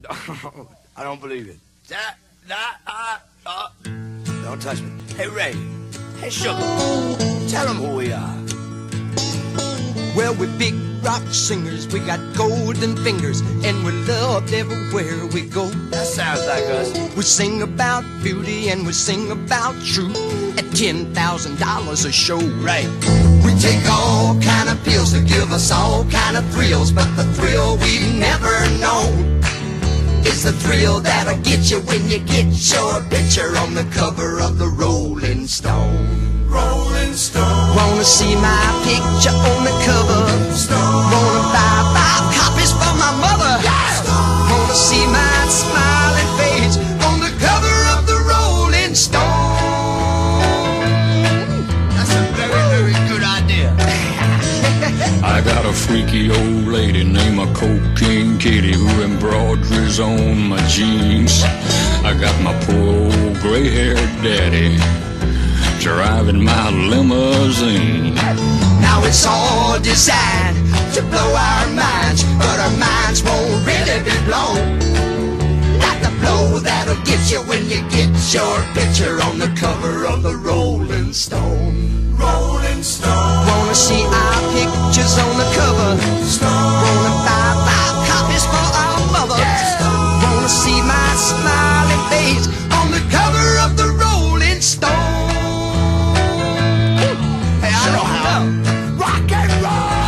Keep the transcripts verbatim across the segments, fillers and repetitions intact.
I don't believe it. That, that, uh, uh. Don't touch me. Hey, Ray. Hey, Sugar. Tell them who we are. Well, we're big rock singers, we got golden fingers, and we're loved everywhere we go. That sounds like us. We sing about beauty and we sing about truth at ten thousand dollars a show. Right. We take all kind of pills to give us all kind of thrills, but the thrill we've never known is the thrill that'll get you when you get your picture on the cover of the Rolling Stone. Rolling Stone. Wanna see my picture on the cover? Stone. Wanna buy five copies for my mother? Yeah. Wanna see my smiling face on the cover of the Rolling Stone? That's a very, very good idea. I got a freaky old lady named a Cocaine Kitty who embroideries on my jeans. I got my poor old gray-haired daddy driving my limousine. Now it's all designed to blow our minds, but our minds won't really be blown like the blow that'll get you when you get your picture on the cover of the Rolling Stone. Rolling Stone. Wanna see our pictures on the cover? Stone. Wanna buy five copies for our mother? Yeah. Wanna see my smiling face on the cover of the Rolling Stone? Hey, I know how. Rock and roll!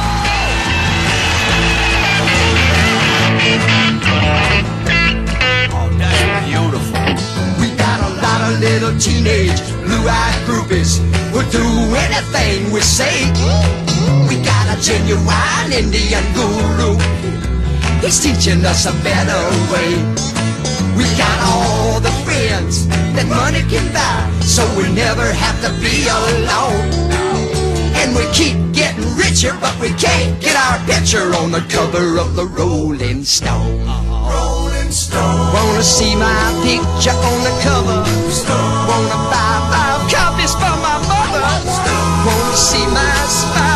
Oh, that's beautiful. We got a lot of little teenage blue-eyed groupies who'll do anything we say. We got a genuine Indian guru, he's teaching us a better way. We got all the friends that money can buy, so we never have to be alone. And we keep getting richer, but we can't get our picture on the cover of the Rolling Stone. Rolling Stone. Wanna see my picture on the cover? Stone. Wanna buy five copies for my mother? Stone. Wanna see my smile?